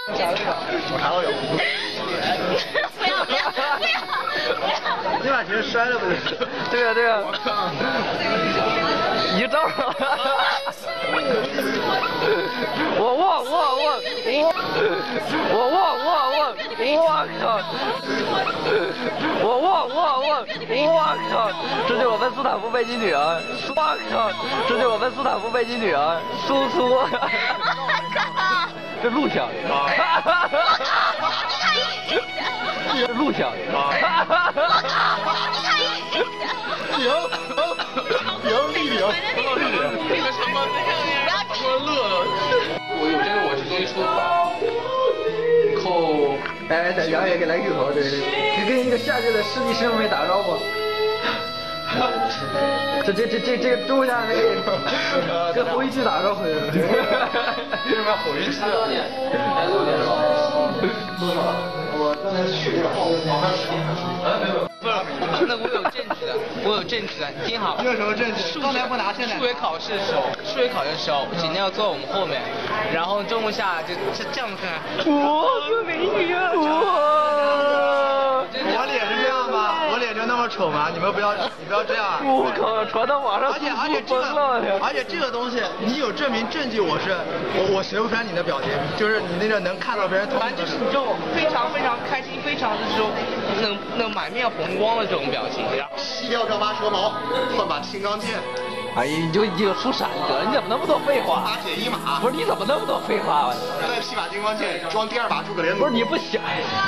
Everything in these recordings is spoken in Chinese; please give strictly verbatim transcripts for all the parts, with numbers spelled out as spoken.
啥都有，我啥都有。 不要不要不要！ 你把鞋摔了不就？ 对呀对呀。一个照。我我我我我我我我我我靠！我我我我我靠！这就是我们斯坦福北京女儿，我靠！这就是我们斯坦福北京女儿，苏苏。这录像。这录像。 行行，立领，到立领，那个什么，我乐了。我有这个，我是终于出扣。 哎，咱杨爷给来个头，对对，给跟一个下届的师弟师妹打个招呼。这这这这这个周家那个跟侯一炬打个招呼。为什么侯一炬？我刚才取这个号，马上十点。哎，没有。 不是，那我有证据的，我有证据的，你听好。 你有什么证据？刚才不拿，现在。 数学考试的时候，数学考试的时候，景亮要坐我们后面，然后中午下就就这样看。 哇，这美女啊！哇！ 我脸是这样吗？我脸就那么丑吗？你们不要，你不要这样啊！ 我靠，传到网上， 而且而且这个，而且这个东西，你有证明证据，我是我我学不出来你的表情，就是你那个能看到别人痛。 反正就是你这种非常非常开心，非常的这种能能满面红光的这种表情，然后吸掉这把蛇矛，换把青钢剑。 哎呀，你就你就出闪哥，你怎么那么多废话？ 八血一马。 不是你怎么那么多废话？ 再劈把金光剑，装第二把诸葛连弩。 不是你不想？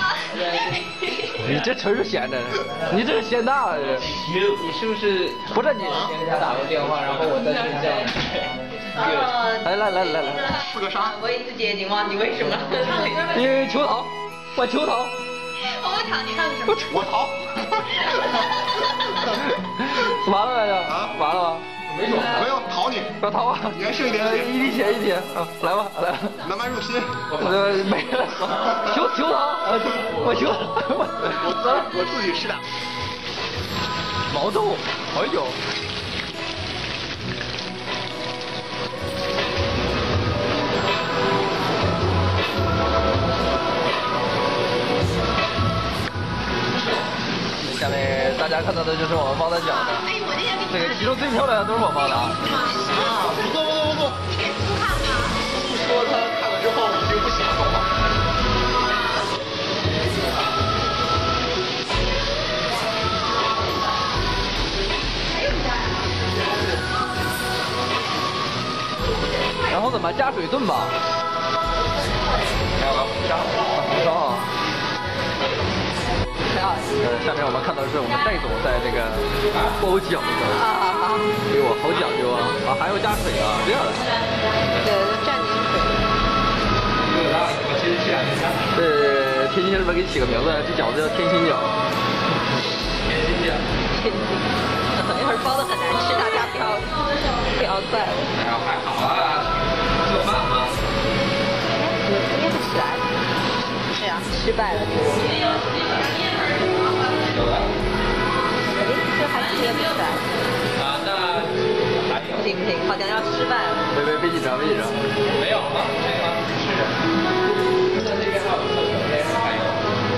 你这纯是闲着，你这是闲大了。 你你是不是不是你给他打过电话，然后我再去这样？ 来来来来来， 四个杀。 我一直已经忘记为什么。 你求逃，我求逃。 我不逃，你看什么？ 我逃。 完了来着？啊，完了吗？ 没有，没有逃你。 要逃啊！ 你还剩一点点。 一滴血一滴血啊！来吧来吧。 南蛮入侵。 呃，没了。求求逃！我求。 我自我自己吃的。 毛豆，哎呦。下面大家看到的就是我们帮他讲的，这个其中最漂亮的都是我帮的啊。 啊，不错不错不错。你给叔看的。叔说他看了之后已经不行了。 然后怎么加水炖吧？加红烧。呃，下面我们看到的是我们戴总在这个包饺子，给我好讲究啊！啊，还要加水啊，这样的。 对，蘸点水。 这天津人们给起个名字，这饺子叫天心饺。 天心饺。 天心。一会儿包的很难吃，大家不要不要怪我。 哎呀，还好啊，做饭吗？ 我今天不起来。对啊，失败了。这还是也不起来。 啊，那还有。 不行不行，好像要失败了。 别别别紧张，别紧张。 没有啊，没有啊，是。在这边还有厕所，这边还有。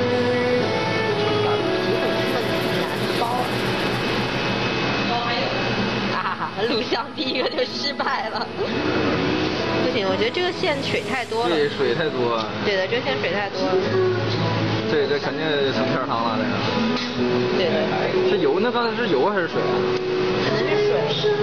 哈哈，录像第一个就失败了。不行，我觉得这个馅水太多了。 对，水太多。 对的，这个馅水太多了。 对，这肯定成片汤了，这个。 对的。 是油？那刚才是油还是水啊？ 可能是水。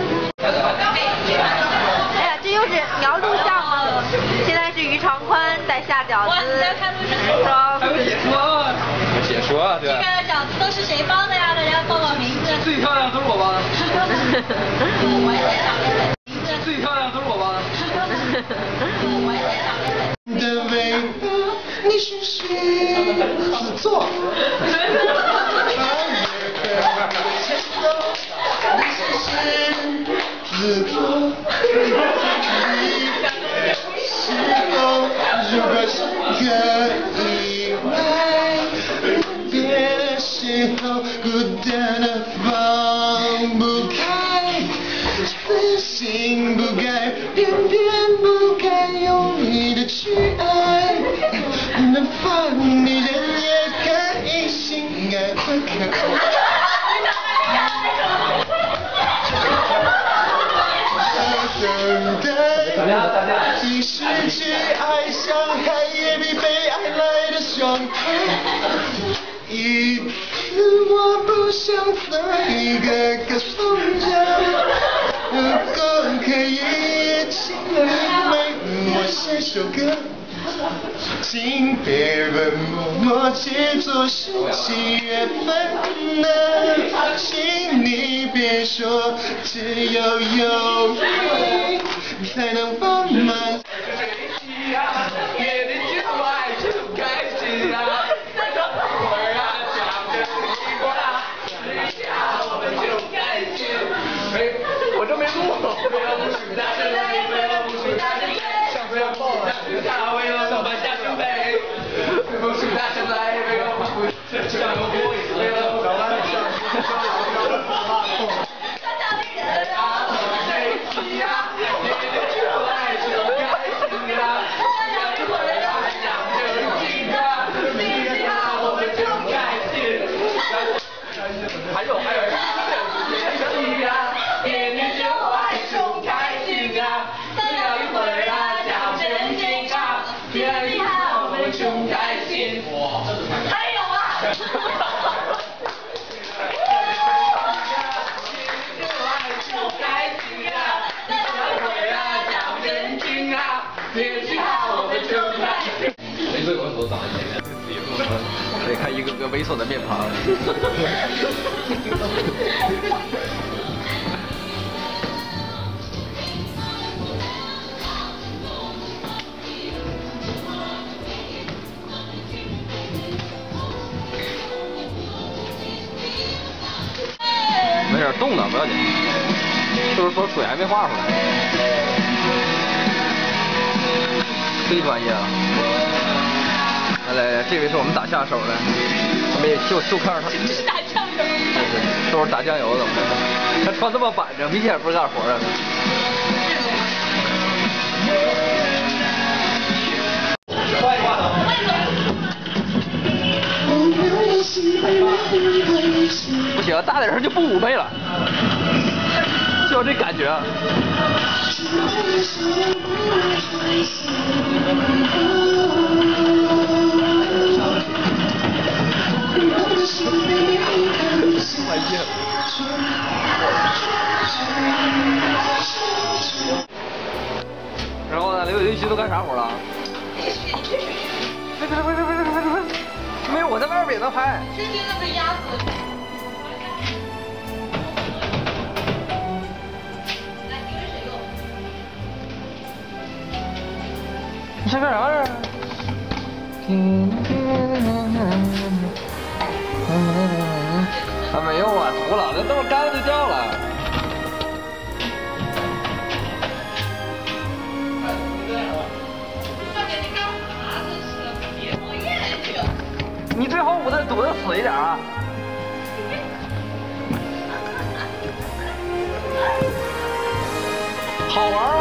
哎呀，这又是你要录像吗？现在是于长宽在下饺子。你在看录像？ 还有解说。解说啊，对。 这个饺子都是谁包的呀？大家报报名字。 最漂亮都是我包的。 我也在找。 最漂亮都是我包的。 我也在找。 的味道，你是谁？自作。自作。是否如果是个意外？别的时候孤单的放不开，死心不改，偏偏不该用你的去爱。 能放你人也开心爱会看。等待，即使只爱像海也比被爱来的爽快。一次我不想再一个个放假，如果可以，请你为我写首歌。请别问默默去做事情缘分呢，请你别说只有友谊才能丰满。 我这没录。为了老板下生杯，不是大声来，为了不是这样不为了老板下生杯。他叫你人啊，谁气呀？你的就爱就开心啊，只要你回来讲正经啊，你好我们就开心。还有还有，谁气呀？你就爱就开心啊，只要你回来讲正经啊，你好我们就开心。还有啊。 这个头长在前面， 可以看一个个猥琐的面庞。没事，冻的不要紧，就是说水还没化出来。忒专业了。来来，这位是我们打下手的，没有就就看着他。 是打酱油。 对对，都是打酱油的。他穿这么板正，明显不是干活的。 换一挂的。 不行，大点声就不妩媚了，就有这感觉。哎呀！然后呢，刘雨琦都干啥活了？别别别别别别别别！没有，我在外边也能拍。 直接那个鸭子。来，你跟谁用？ 你想干啥呀？还没有啊，涂了，那这么干就掉了。你最好捂得堵得死一点啊！好玩